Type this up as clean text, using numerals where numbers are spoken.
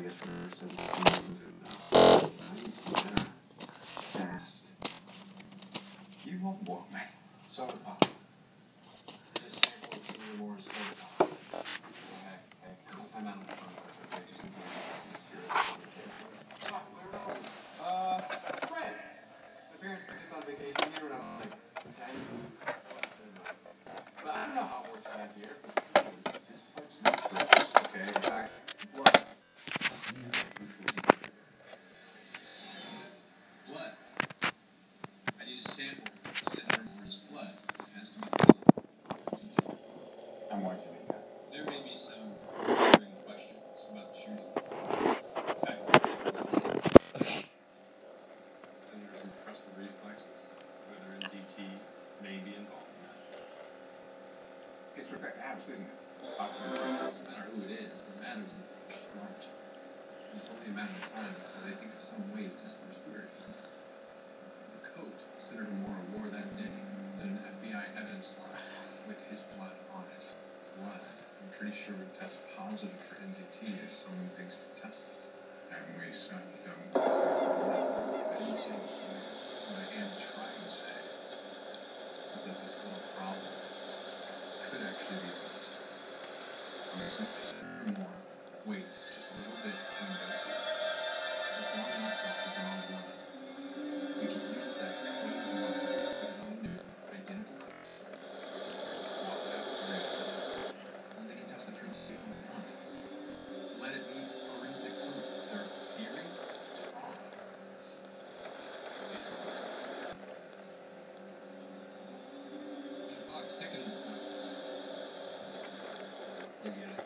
guess we're 17 now. Fast. You won't walk me. Soda pop. This sample is some more soda pop. Hey, I'm out of the phone. Okay, just in case. Friends. My parents took us on vacation here when I was like 10. But I don't know how it works around here. This part's not gross, okay? In fact, blood. Blood. I need a sample of Senator Moore's blood. It has to be clean. I'm watching it. There may be some lingering questions about the shooting. In fact, Senator's impressive reflexes, whether NZT may be involved in that. It's Rebecca Adams, isn't it? It doesn't matter who it is. What matters is that they're smart. It's only a matter of time before they think of some way to test their theory. The coat Senator Moore wore that day is in an FBI evidence log with his blood on it. Blood, I'm pretty sure, would test positive for NZT if someone thinks to test it. And we certainly don't. I didn't say what I am trying to say is that this little problem could actually be fixed. Senator Moore waits just a little bit to embrace it. Just long enough for us to draw blood. We can use that clean blood to put on a new, identical coat. Swap it out for real. And they can test the truth on the front. Let it be forensic proof. Their theory is wrong. The clock's ticking and stuff. You get it.